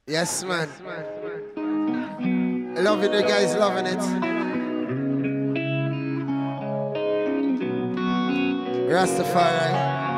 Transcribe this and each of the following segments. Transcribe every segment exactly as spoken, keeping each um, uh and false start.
Yes, man. Loving you guys, loving it. Rastafari.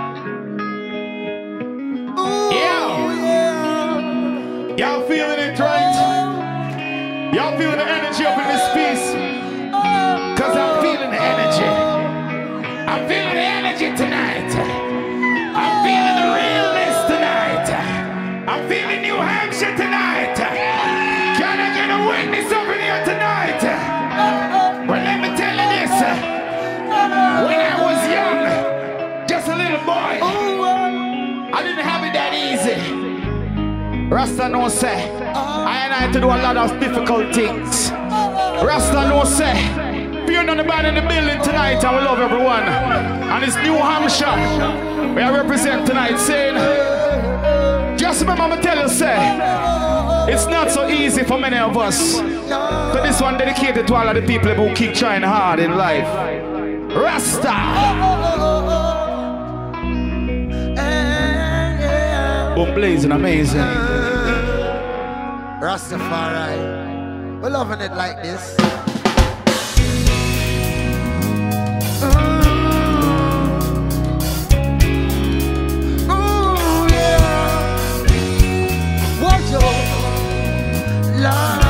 Ooh, yeah. yeah. Y'all feeling it, right? Y'all feeling the energy up in this piece? Cause I'm feeling the energy. I'm feeling the energy tonight. I'm feeling the realness tonight. I'm feeling New Hampshire tonight. Can I get a witness over here tonight? Well, let me tell you this. When I was young, just a little boy, I didn't have it that easy. Rasta no say, I and I had to do a lot of difficult things. Rasta no say, fear none about in the building tonight, I will love everyone. And it's New Hampshire, where I represent tonight, saying, just remember me tell you, say, it's not so easy for many of us. So this one dedicated to all of the people who keep trying hard in life. Rasta! Boom, blazing, amazing. Rastafari. We're loving it like this. Oh, yeah. Watch your love.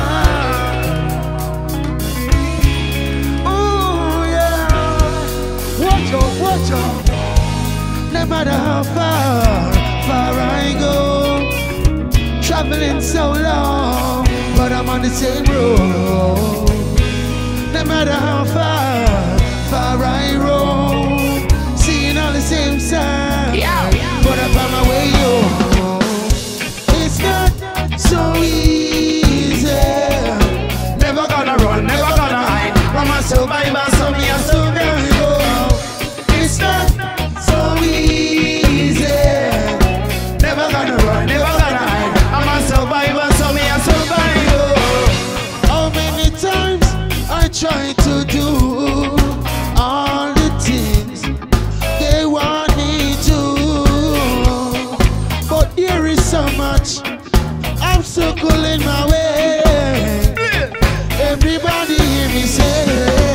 Oh, yeah. Watch your, watch your. No matter how far, far I go, traveling so long, but I'm on the same road. No matter how far, far I roam, seeing all the same signs, yeah. but I'm on my way home. It's not so easy. Never gonna run, never gonna hide. I'm a survivor, so me a survivor. It's not so easy. Never gonna run, never gonna hide. I'm a survivor, so me a survivor. How many times I try to do all the things they want me to, but there is so much obstacle in my way. Everybody hear me say,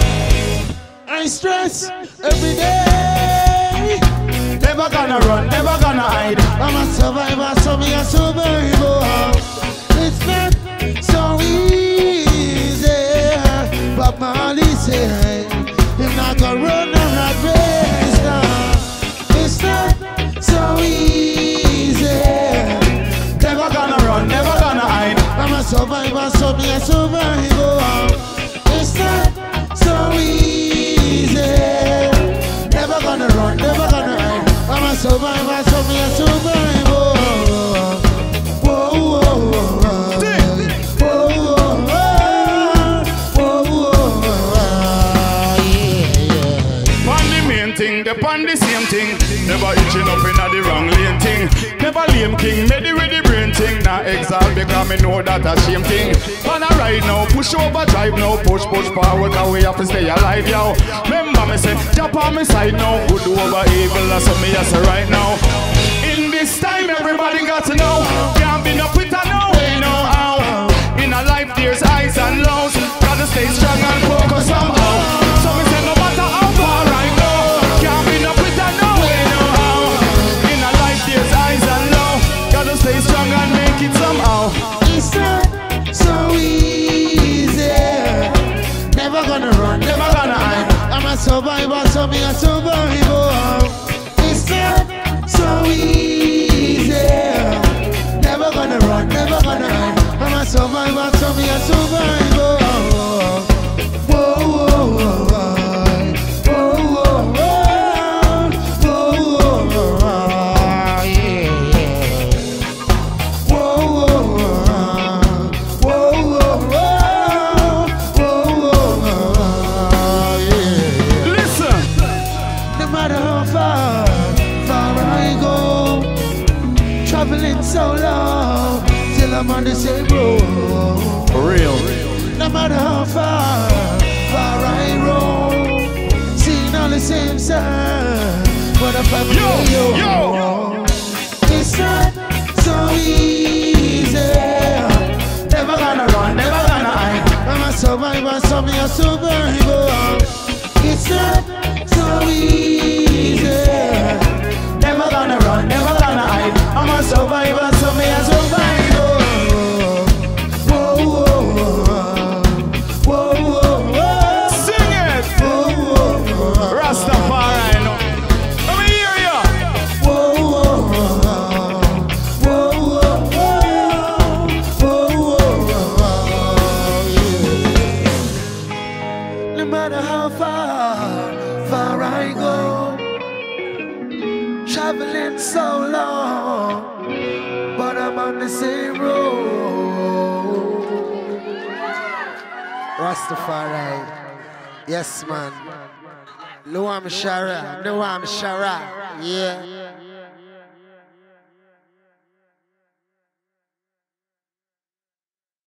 I stress every day. Never gonna run, never gonna hide. I'm a survivor, so me a survivor. It's not so easy, but Molly say, if not gonna run, I'm not race now. It's not so easy. Never gonna run, never gonna hide. I'm a survivor, so me a survivor. It's not so easy. Never gonna run, never gonna hide. I'm a survivor, so me a survivor. Whoa, whoa, whoa, whoa. Whoa, whoa, whoa. Whoa, whoa, yeah, yeah. On the main thing, they on the same thing. Never itching up in the wrong lane thing. Never lame king, made it with the brain thing. Now exalt because me know that a shame thing. On a ride now, push over, drive now, push, push forward, cause we have to stay alive, yo. Remember me say, jump on my side now, good over evil, that's what me I say right now. In this time, everybody got to know, can't be no quitter, no way, no how. In a life, there's highs and lows, gotta stay strong and focus somehow. So me say, no matter how far I go, can't be no quitter, no way, no how. In a life, there's highs and lows, gotta stay strong and make it somehow. It's not so easy. Never gonna run, never gonna hide. I'm a survivor, so me a survivor. It's not so easy. Never gonna run, never gonna hide. I'm a survivor, so me a survivor. Whoa, whoa, whoa, whoa. Whoa, whoa, whoa. Whoa, whoa, whoa, yeah, yeah. Whoa, whoa, whoa. Whoa, whoa, whoa. Whoa, whoa, whoa, yeah. Listen, No matter how far, far I go, traveling so long, till I'm on the same road. for real. No matter how far, far I roam, seeing all the same signs, but I'm family. Yo, yo. It's not so easy. survivor, so me a survivor. Whoa, whoa, whoa, whoa, whoa. Sing it. Whoa, whoa, whoa. Rastafari, no. Let me hear ya. Whoa, whoa, whoa, whoa, whoa, whoa, whoa, yeah. No matter how far, far I go, traveling so long, but I'm on the same road. Rastafari, yes man. No I'm Shara, no I'm Shara, yeah.